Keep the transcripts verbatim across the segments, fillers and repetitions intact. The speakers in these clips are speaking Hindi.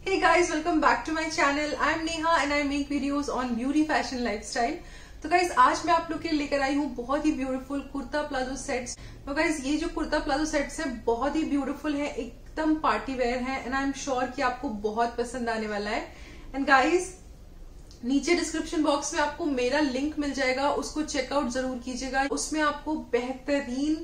Hey guys, welcome back to my channel. I am Neha and I make videos on beauty, fashion, lifestyle. तो गाइज आज मैं आप लोग के लिए लेकर आई हूँ बहुत ही ब्यूटीफुल कुर्ता प्लाजो सेट्स। तो गाइज ये जो कुर्ता प्लाजो सेट्स है बहुत ही ब्यूटीफुल है, एकदम पार्टी वेयर है एंड आई एम श्योर कि आपको बहुत पसंद आने वाला है। एंड गाइज नीचे डिस्क्रिप्शन बॉक्स में आपको मेरा लिंक मिल जाएगा, उसको चेकआउट जरूर कीजिएगा। उसमें आपको बेहतरीन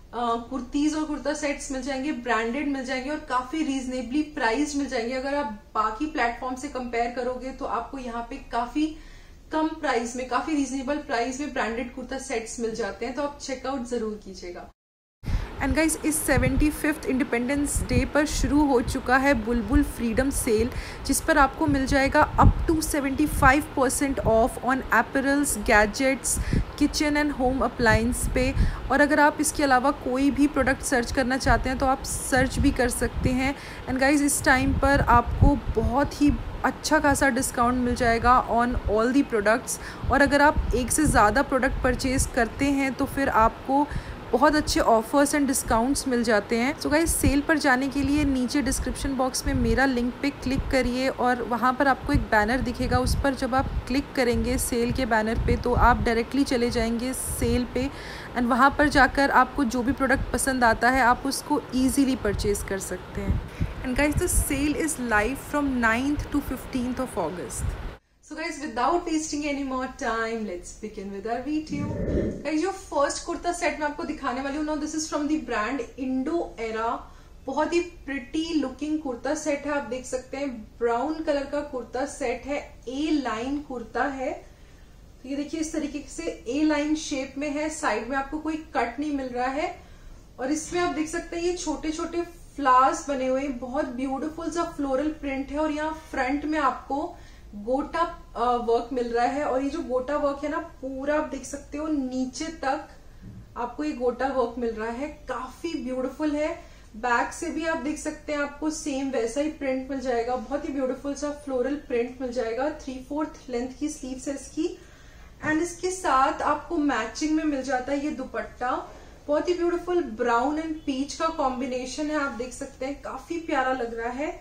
कुर्तीज और कुर्ता सेट्स मिल जाएंगे, ब्रांडेड मिल जाएंगे और काफी रीजनेबली प्राइस मिल जाएंगे। अगर आप बाकी प्लेटफॉर्म से कंपेयर करोगे तो आपको यहाँ पे काफी कम प्राइस में, काफी रीजनेबल प्राइस में ब्रांडेड कुर्ता सेट्स मिल जाते हैं, तो आप चेकआउट जरूर कीजिएगा। एंड गाइज इस सेवेंटी फिफ्थ इंडिपेंडेंस डे पर शुरू हो चुका है बुलबुल फ्रीडम सेल, जिस पर आपको मिल जाएगा up to seventy five percent off on apparels, gadgets, kitchen and home appliance पे। और अगर आप इसके अलावा कोई भी प्रोडक्ट सर्च करना चाहते हैं तो आप सर्च भी कर सकते हैं। एंड गाइज इस टाइम पर आपको बहुत ही अच्छा खासा डिस्काउंट मिल जाएगा ऑन ऑल दी प्रोडक्ट्स। और अगर आप एक से ज़्यादा प्रोडक्ट परचेज़ करते हैं तो फिर आपको बहुत अच्छे ऑफर्स एंड डिस्काउंट्स मिल जाते हैं। सो गाइस सेल पर जाने के लिए नीचे डिस्क्रिप्शन बॉक्स में मेरा लिंक पे क्लिक करिए और वहाँ पर आपको एक बैनर दिखेगा। उस पर जब आप क्लिक करेंगे सेल के बैनर पे तो आप डायरेक्टली चले जाएंगे सेल पे एंड वहाँ पर जाकर आपको जो भी प्रोडक्ट पसंद आता है आप उसको ईजीली परचेज़ कर सकते हैं। And guys the sale is live from ninth to fifteenth of August. So guys, without wasting any more time, let's begin with our video. Guys, जो फर्स्ट कुर्ता सेट मैं आपको दिखाने वाली हूँ ना, this is from the brand Indo Era. बहुत ही प्रिटी लुकिंग कुर्ता सेट है, आप देख सकते हैं ब्राउन कलर का कुर्ता सेट है, ए लाइन कुर्ता है। तो ये देखिए इस तरीके से ए लाइन शेप में है, साइड में आपको कोई कट नहीं मिल रहा है और इसमें आप देख सकते हैं ये छोटे छोटे फ्लावर्स बने हुए हैं, बहुत ब्यूटीफुल सा फ्लोरल प्रिंट है। और यहाँ फ्रंट में आपको गोटा वर्क मिल रहा है और ये जो गोटा वर्क है ना पूरा आप देख सकते हो नीचे तक आपको ये गोटा वर्क मिल रहा है, काफी ब्यूटीफुल है। बैक से भी आप देख सकते हैं आपको सेम वैसा ही प्रिंट मिल जाएगा, बहुत ही ब्यूटीफुल सा फ्लोरल प्रिंट मिल जाएगा। थ्री फोर्थ लेंथ की स्लीव्स है इसकी एंड इसके साथ आपको मैचिंग में मिल जाता है ये दुपट्टा। बहुत ही ब्यूटीफुल ब्राउन एंड पीच का कॉम्बिनेशन है, आप देख सकते हैं काफी प्यारा लग रहा है।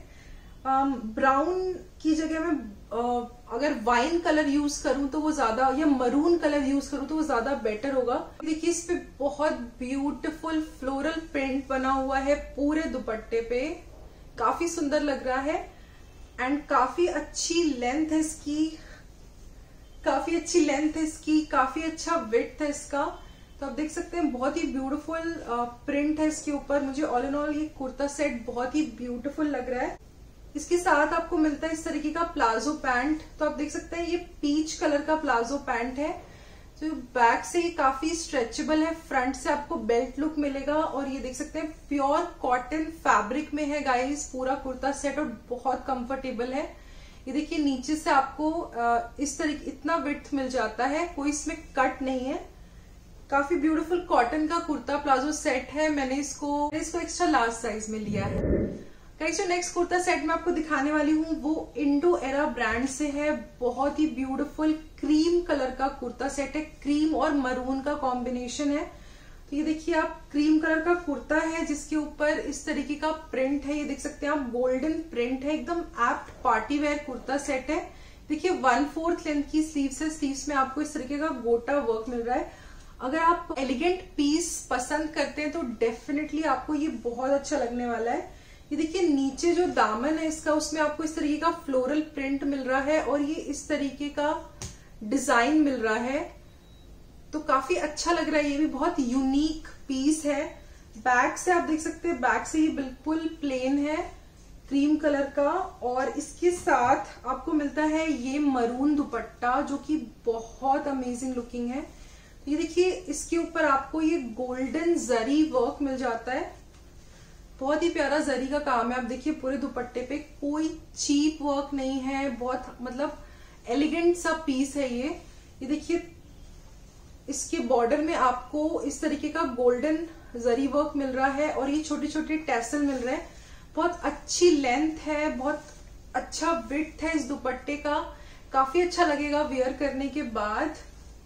ब्राउन um, की जगह में uh, अगर वाइन कलर यूज करूं तो वो ज्यादा, या मरून कलर यूज करूं तो वो ज्यादा बेटर होगा। देखिए इस पे बहुत ब्यूटीफुल फ्लोरल प्रिंट बना हुआ है पूरे दुपट्टे पे, काफी सुंदर लग रहा है एंड काफी अच्छी लेंथ है इसकी, काफी अच्छी लेंथ है इसकी, काफी अच्छा विड्थ है इसका। तो आप देख सकते हैं बहुत ही ब्यूटीफुल प्रिंट है इसके ऊपर। मुझे ऑल इन ऑल ये कुर्ता सेट बहुत ही ब्यूटीफुल लग रहा है। इसके साथ आपको मिलता है इस तरीके का प्लाजो पैंट। तो आप देख सकते हैं ये पीच कलर का प्लाजो पैंट है, जो बैक से ये काफी स्ट्रेचेबल है, फ्रंट से आपको बेल्ट लुक मिलेगा और ये देख सकते हैं प्योर कॉटन फैब्रिक में है गाइस पूरा कुर्ता सेट और बहुत कंफर्टेबल है। ये देखिए नीचे से आपको इस तरीके इतना विड्थ मिल जाता है, कोई इसमें कट नहीं है। काफी ब्यूटीफुल कॉटन का कुर्ता प्लाजो सेट है। मैंने इसको इसको एक्स्ट्रा लार्ज साइज में लिया है। गाइस जो नेक्स्ट कुर्ता सेट मैं आपको दिखाने वाली हूँ वो इंडो एरा ब्रांड से है। बहुत ही ब्यूटीफुल क्रीम कलर का कुर्ता सेट है, क्रीम और मरून का कॉम्बिनेशन है। तो ये देखिए आप क्रीम कलर का कुर्ता है जिसके ऊपर इस तरीके का प्रिंट है, ये देख सकते हैं आप गोल्डन प्रिंट है, एकदम apt party wear kurta set है। देखिए वन फोर्थ लेंथ की स्लीव्स है, स्लीव्स में आपको इस तरीके का गोटा वर्क मिल रहा है। अगर आप एलिगेंट पीस पसंद करते हैं तो डेफिनेटली आपको ये बहुत अच्छा लगने वाला है। ये देखिए नीचे जो दामन है इसका, उसमें आपको इस तरीके का फ्लोरल प्रिंट मिल रहा है और ये इस तरीके का डिजाइन मिल रहा है, तो काफी अच्छा लग रहा है। ये भी बहुत यूनिक पीस है। बैक से आप देख सकते हैं, बैक से ये बिल्कुल प्लेन है क्रीम कलर का और इसके साथ आपको मिलता है ये मरून दुपट्टा जो कि बहुत अमेजिंग लुकिंग है। ये देखिए इसके ऊपर आपको ये गोल्डन जरी वर्क मिल जाता है, बहुत ही प्यारा जरी का काम है। आप देखिए पूरे दुपट्टे पे कोई चीप वर्क नहीं है, बहुत मतलब एलिगेंट सा पीस है ये। ये देखिए इसके बॉर्डर में आपको इस तरीके का गोल्डन जरी वर्क मिल रहा है और ये छोटे छोटे टैसल मिल रहे हैं। बहुत अच्छी लेंथ है, बहुत अच्छा विड्थ है इस दुपट्टे का, काफी अच्छा लगेगा वेयर करने के बाद।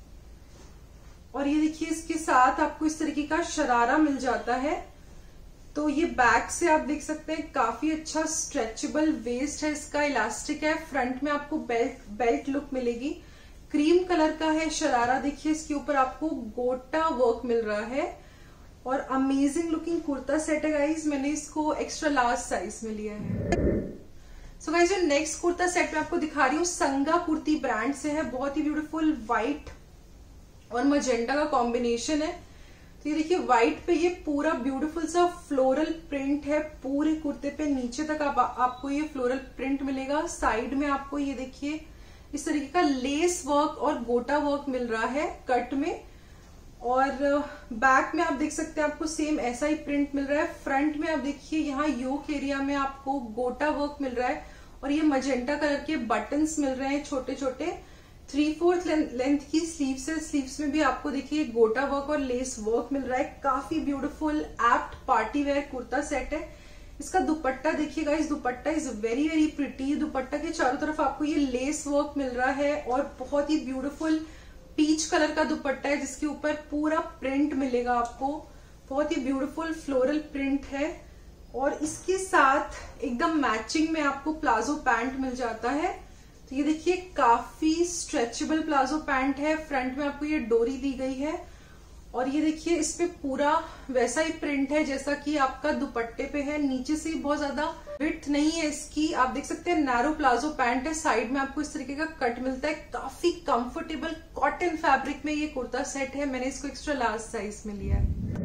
और ये देखिए इसके साथ आपको इस तरीके का शरारा मिल जाता है, तो ये बैक से आप देख सकते हैं काफी अच्छा स्ट्रेचेबल वेस्ट है, इसका इलास्टिक है। फ्रंट में आपको बेल्ट बेल्ट लुक मिलेगी। क्रीम कलर का है शरारा, देखिए इसके ऊपर आपको गोटा वर्क मिल रहा है और अमेजिंग लुकिंग कुर्ता सेट है गाइज। मैंने इसको एक्स्ट्रा लार्ज साइज में लिया है। सो गाइज जो नेक्स्ट कुर्ता सेट मैं आपको दिखा रही हूँ संगा कुर्ती ब्रांड से है। बहुत ही ब्यूटीफुल व्हाइट और मजेंटा का कॉम्बिनेशन है। तो ये देखिए व्हाइट पे ये पूरा ब्यूटीफुल सा फ्लोरल प्रिंट है, पूरे कुर्ते पे नीचे तक आप, आपको ये फ्लोरल प्रिंट मिलेगा। साइड में आपको ये देखिए इस तरीके का लेस वर्क और गोटा वर्क मिल रहा है कट में, और बैक में आप देख सकते हैं आपको सेम ऐसा ही प्रिंट मिल रहा है। फ्रंट में आप देखिए यहाँ योक एरिया में आपको गोटा वर्क मिल रहा है और ये मजेंटा कलर के बटन्स मिल रहे हैं छोटे छोटे। थ्री फोर्थ लेंथ की स्लीव्स है, स्लीव्स में भी आपको देखिए गोटा वर्क और लेस वर्क मिल रहा है। काफी beautiful apt party wear kurta set है। इसका दुपट्टा देखिएगा, इस dupatta is very very pretty. Dupatta के चारों तरफ आपको ये लेस वर्क मिल रहा है और बहुत ही ब्यूटीफुल पीच कलर का दुपट्टा है जिसके ऊपर पूरा प्रिंट मिलेगा आपको। बहुत ही ब्यूटीफुल फ्लोरल प्रिंट है और इसके साथ एकदम मैचिंग में आपको प्लाजो पैंट मिल जाता है। तो ये देखिए काफी स्ट्रेचेबल प्लाजो पैंट है। फ्रंट में आपको ये डोरी दी गई है और ये देखिए इस पे पूरा वैसा ही प्रिंट है जैसा कि आपका दुपट्टे पे है। नीचे से बहुत ज्यादा विड्थ नहीं है इसकी, आप देख सकते हैं नैरो प्लाजो पैंट है। साइड में आपको इस तरीके का कट मिलता है। काफी कंफर्टेबल कॉटन फैब्रिक में ये कुर्ता सेट है। मैंने इसको एक्स्ट्रा लार्ज साइज में लिया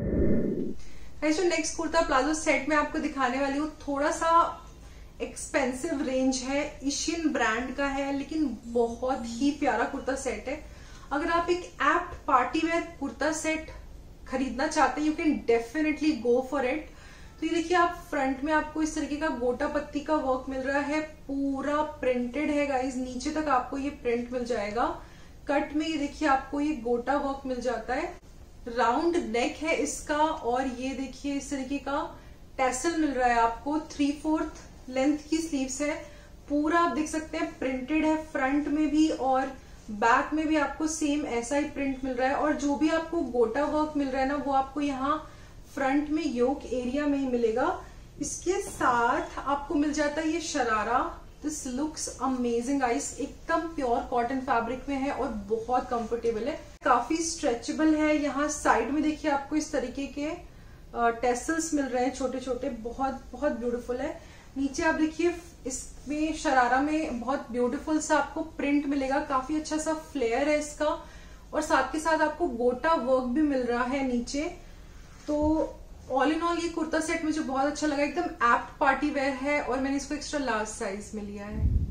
है। जो नेक्स्ट कुर्ता प्लाजो सेट में आपको दिखाने वाली हूँ थोड़ा सा एक्सपेंसिव रेंज है, एशियन ब्रांड का है, लेकिन बहुत ही प्यारा कुर्ता सेट है। अगर आप एक apt party wear kurta set खरीदना चाहते हैं you can definitely go for it. तो ये देखिए आप फ्रंट में आपको इस तरीके का गोटा पत्ती का वर्क मिल रहा है, पूरा प्रिंटेड है गाइज। नीचे तक आपको ये प्रिंट मिल जाएगा। कट में ये देखिए आपको ये गोटा वर्क मिल जाता है। राउंड नेक है इसका और ये देखिए इस तरीके का टैसल मिल रहा है आपको। थ्री फोर्थ लेंथ की स्लीव्स है, पूरा आप देख सकते हैं प्रिंटेड है। फ्रंट में भी और बैक में भी आपको सेम ऐसा ही प्रिंट मिल रहा है और जो भी आपको गोटा वर्क मिल रहा है ना वो आपको यहाँ फ्रंट में योक एरिया में ही मिलेगा। इसके साथ आपको मिल जाता है ये sharara. This looks amazing guys, एकदम प्योर कॉटन फैब्रिक में है और बहुत कंफर्टेबल है, काफी स्ट्रेचेबल है। यहाँ साइड में देखिए आपको इस तरीके के टेसल्स मिल रहे हैं छोटे छोटे, बहुत बहुत ब्यूटीफुल है। नीचे आप देखिए इसमें शरारा में बहुत ब्यूटीफुल सा आपको प्रिंट मिलेगा, काफी अच्छा सा फ्लेयर है इसका और साथ के साथ आपको गोटा वर्क भी मिल रहा है नीचे। तो ऑल इन ऑल ये कुर्ता सेट मुझे बहुत अच्छा लगा, एकदम एप्ट पार्टी वेयर है और मैंने इसको एक्स्ट्रा लार्ज साइज में लिया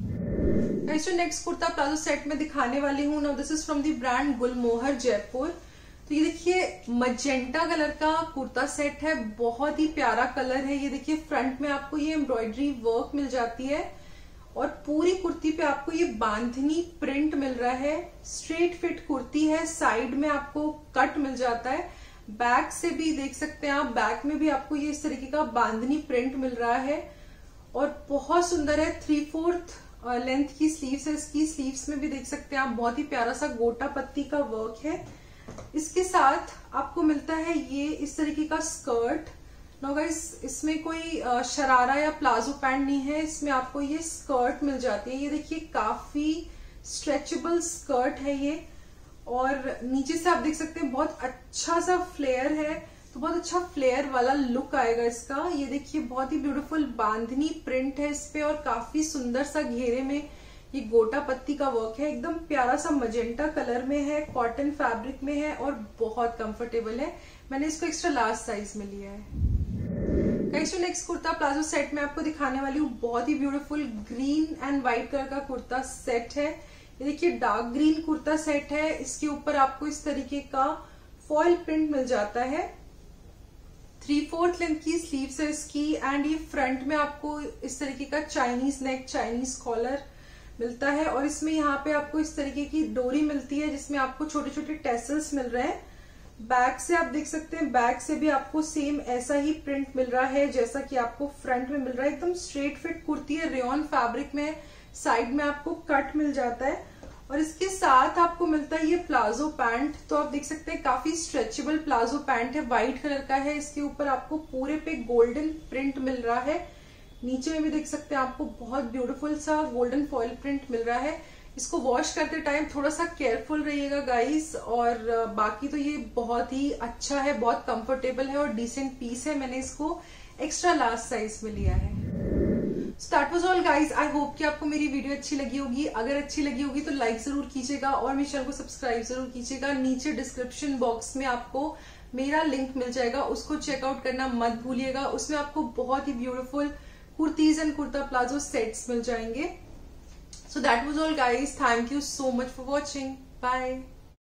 है। जो नेक्स्ट कुर्ता प्लाजो सेट में दिखाने वाली हूँ, now this is from the brand Gulmohar Jaipur. तो ये देखिए मजेंटा कलर का कुर्ता सेट है, बहुत ही प्यारा कलर है। ये देखिए फ्रंट में आपको ये एम्ब्रॉयडरी वर्क मिल जाती है और पूरी कुर्ती पे आपको ये बांधनी प्रिंट मिल रहा है। स्ट्रेट फिट कुर्ती है, साइड में आपको कट मिल जाता है। बैक से भी देख सकते हैं आप, बैक में भी आपको ये इस तरीके का बांधनी प्रिंट मिल रहा है और बहुत सुंदर है। थ्री फोर्थ लेंथ की स्लीव्स है इसकी, स्लीव्स में भी देख सकते हैं आप बहुत ही प्यारा सा गोटा पत्ती का वर्क है। इसके साथ आपको मिलता है ये इस तरीके का स्कर्ट। नो गाइस इसमें कोई शरारा या प्लाजो पैंट नहीं है, इसमें आपको ये स्कर्ट मिल जाती है। ये देखिए काफी स्ट्रेचेबल स्कर्ट है ये और नीचे से आप देख सकते हैं बहुत अच्छा सा फ्लेयर है, तो बहुत अच्छा फ्लेयर वाला लुक आएगा इसका। ये देखिए बहुत ही ब्यूटीफुल बांधनी प्रिंट है इस पे और काफी सुंदर सा घेरे में ये गोटा पत्ती का वर्क है। एकदम प्यारा सा मजेंटा कलर में है, कॉटन फैब्रिक में है और बहुत कंफर्टेबल है। मैंने इसको एक्स्ट्रा लार्ज साइज में लिया है। गाइस जो नेक्स्ट कुर्ता प्लाजो सेट में आपको दिखाने वाली हूँ बहुत ही beautiful green and white colour का कुर्ता सेट है। ये देखिए डार्क ग्रीन कुर्ता सेट है, इसके ऊपर आपको इस तरीके का फॉइल प्रिंट मिल जाता है। थ्री फोर्थ लेंथ की स्लीव्स है इसकी एंड ये फ्रंट में आपको इस तरीके का चाइनीज नेक, चाइनीज कॉलर मिलता है और इसमें यहाँ पे आपको इस तरीके की डोरी मिलती है जिसमें आपको छोटे छोटे टेसल्स मिल रहे हैं। बैक से आप देख सकते हैं, बैक से भी आपको सेम ऐसा ही प्रिंट मिल रहा है जैसा कि आपको फ्रंट में मिल रहा है। एकदम स्ट्रेट फिट कुर्ती है, रेयॉन फैब्रिक में। साइड में आपको कट मिल जाता है और इसके साथ आपको मिलता है ये प्लाजो पैंट। तो आप देख सकते हैं काफी स्ट्रेचेबल प्लाजो पैंट है, व्हाइट कलर का है। इसके ऊपर आपको पूरे पे गोल्डन प्रिंट मिल रहा है, नीचे में भी देख सकते हैं आपको बहुत ब्यूटीफुल सा गोल्डन फॉइल प्रिंट मिल रहा है। इसको वॉश करते टाइम थोड़ा सा केयरफुल रहिएगा गाइस। और बाकी तो ये बहुत ही अच्छा है, बहुत कंफर्टेबल है और डिसेंट पीस है। मैंने इसको एक्स्ट्रा लार्ज साइज में लिया है। That was all guys. I hope कि आपको मेरी वीडियो अच्छी लगी होगी। अगर अच्छी लगी होगी तो लाइक जरूर कीजिएगा और मेरे चैनल को सब्सक्राइब जरूर कीजिएगा। नीचे डिस्क्रिप्शन बॉक्स में आपको मेरा लिंक मिल जाएगा, उसको चेकआउट करना मत भूलिएगा। उसमें आपको बहुत ही ब्यूटीफुल kurtis and kurta palazzo sets मिल जाएंगे। So that was all guys. Thank you so much for watching. Bye.